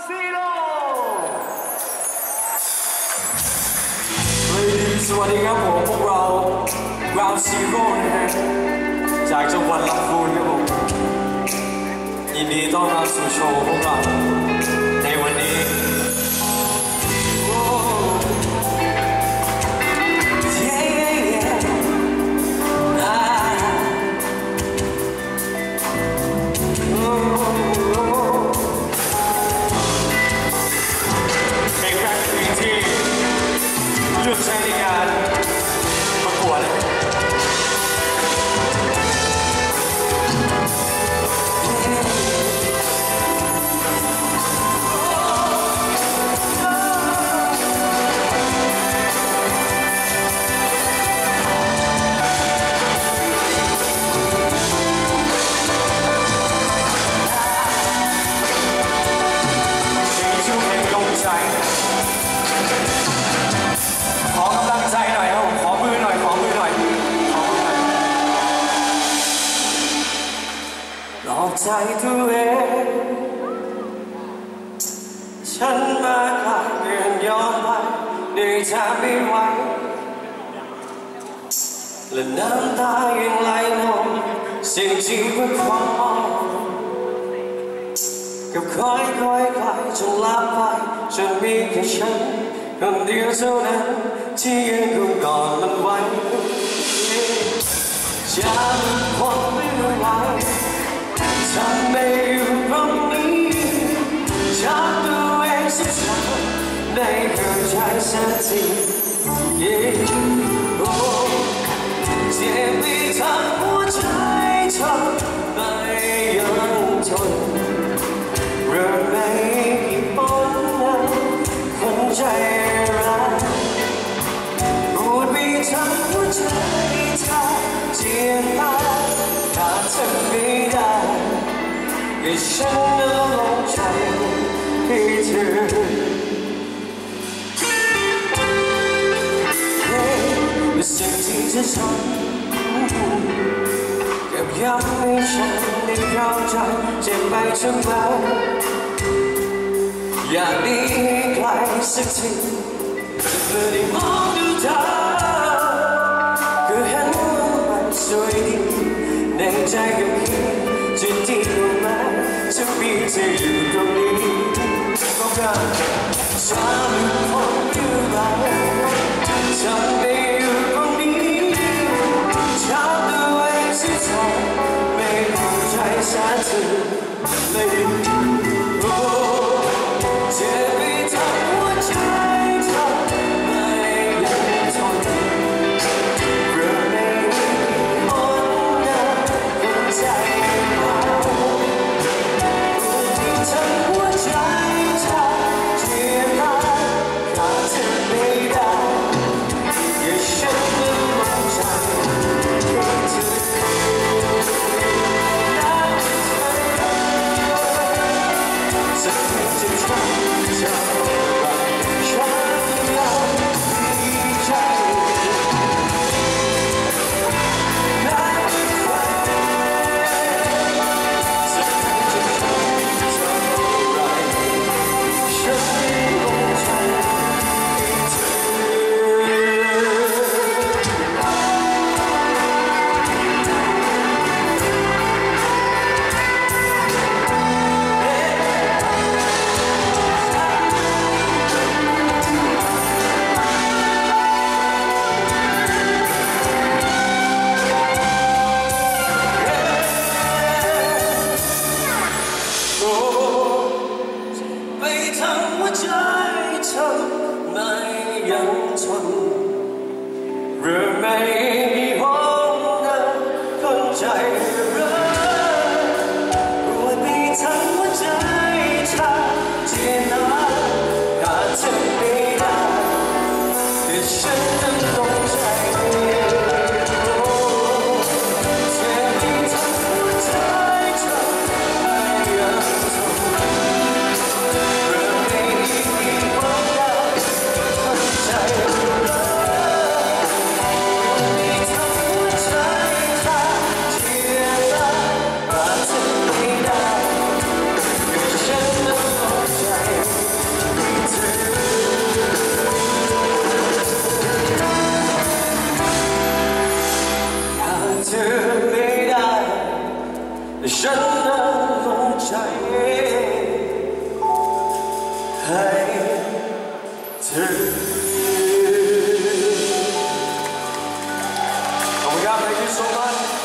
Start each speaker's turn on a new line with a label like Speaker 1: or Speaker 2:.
Speaker 1: Zero สวัสดีครับผมพวกเรา Ground Zero นะฮะจากจังหวัดลำพูนครับผมยินดีต้อนรับสู่โชว์พวกเราในวันนี้เลือกใช้ในการประกวดใจตัวเองฉันมาขาดเกินยอมไปได้ทำไม่ไหวและน้ำตายังไหลลงสิ่งที่มันความกับคอยจนลับไปจนมีแค่ฉันคนเดียวเท่านั้นที่ยังคงกอดมันไว้จะคงไม่ไหวฉันไม่อยู่ตรงนี้ฉันตัวเองสักครั้งได้เข้าใจสักทีโอ้เจ็บที่ทั้งหัวใจเธอไม่ยังทนเรื่องไม่กี่ปนนั้นคนใจร้ายพูดไปทั้งหัวใจเธอเจียนตาขาดเธอไม่ได้ให้ฉันนั้นลงใจให้เธอและสิ่งที่เธอทำกับย้ำให้ฉันได้เข้าใจเจ็บไปทั้งวันอยากหนีให้ไกลสักทีจะเพื่อได้มองดูเธอก็เห็นว่ามันสวยดีในใจก็คิดจะดีกว่าไหมจะมีเธออยู่ตรงนี้ก็การฉันคงอยู่บ้างฉันไม่อยู่ตรงนี้ฉันตัวเองสิทองไม่เข้าใจฉันถึงเลยโอ้เจ็บไปทั้งหัวใจเธอไม่ยังทนเรื่องไม่อ่อนนะคนใจเรื่องไม่มีห้องนะคนใจร้ายปวดมีทั้งหัวใจชาที่น่าขาดเธอไม่ได้แต่ฉันนั้นลงใจให้เธอขอบคุณครับ Thank you so much